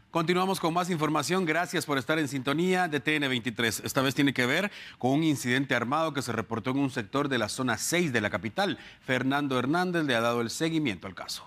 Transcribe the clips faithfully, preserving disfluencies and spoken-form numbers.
Continuamos con más información. Gracias por estar en sintonía de T N veintitrés. Esta vez tiene que ver con un incidente armado que se reportó en un sector de la zona seis de la capital. Fernando Hernández le ha dado el seguimiento al caso.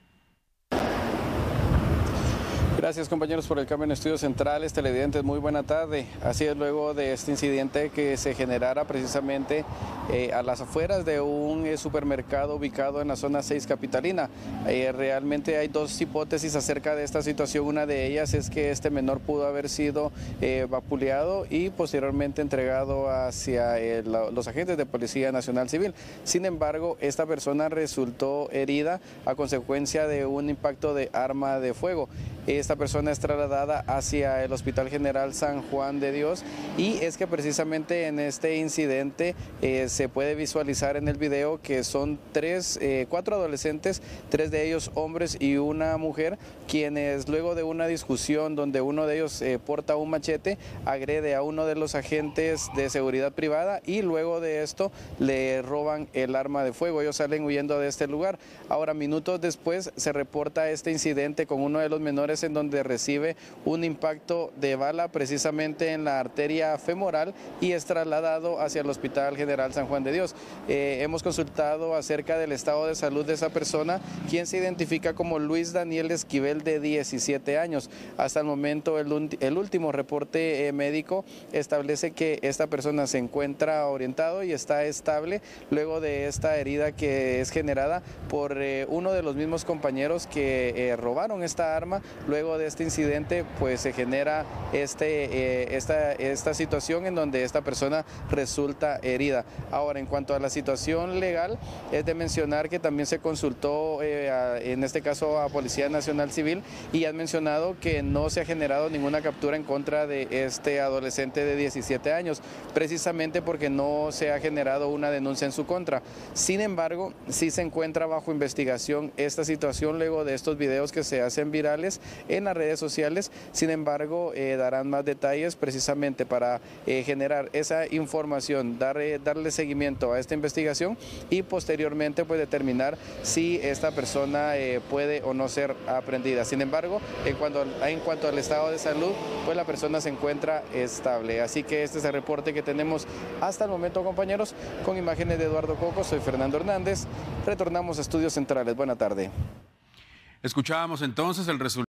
Gracias, compañeros, por el cambio en estudios centrales, televidentes, muy buena tarde. Así es, luego de este incidente que se generara precisamente eh, a las afueras de un eh, supermercado ubicado en la zona seis capitalina. Eh, realmente hay dos hipótesis acerca de esta situación. Una de ellas es que este menor pudo haber sido eh, vapuleado y posteriormente entregado hacia eh, la, los agentes de Policía Nacional Civil. Sin embargo, esta persona resultó herida a consecuencia de un impacto de arma de fuego. Esta persona es trasladada hacia el Hospital General San Juan de Dios, y es que precisamente en este incidente eh, se puede visualizar en el video que son tres, eh, cuatro adolescentes, tres de ellos hombres y una mujer, quienes luego de una discusión donde uno de ellos eh, porta un machete, agrede a uno de los agentes de seguridad privada y luego de esto le roban el arma de fuego. Ellos salen huyendo de este lugar. Ahora, minutos después se reporta este incidente con uno de los menores en donde recibe un impacto de bala precisamente en la arteria femoral y es trasladado hacia el Hospital General San Juan de Dios. Eh, hemos consultado acerca del estado de salud de esa persona, quien se identifica como Luis Daniel Esquivel, de diecisiete años. Hasta el momento el, el último reporte eh, médico establece que esta persona se encuentra orientado y está estable luego de esta herida que es generada por eh, uno de los mismos compañeros que eh, robaron esta arma. Luego de este incidente pues se genera este, eh, esta, esta situación en donde esta persona resulta herida. Ahora, en cuanto a la situación legal, es de mencionar que también se consultó eh, a, en este caso a Policía Nacional Civil, y han mencionado que no se ha generado ninguna captura en contra de este adolescente de diecisiete años, precisamente porque no se ha generado una denuncia en su contra. Sin embargo, sí se encuentra bajo investigación esta situación luego de estos videos que se hacen virales en las redes sociales. Sin embargo, eh, darán más detalles precisamente para eh, generar esa información, dar, eh, darle seguimiento a esta investigación y posteriormente pues determinar si esta persona eh, puede o no ser aprendida. Sin embargo, en cuanto, en cuanto al estado de salud, pues la persona se encuentra estable. Así que este es el reporte que tenemos hasta el momento, compañeros. Con imágenes de Eduardo Coco, soy Fernando Hernández. Retornamos a Estudios Centrales. Buena tarde. Escuchábamos entonces el resultado.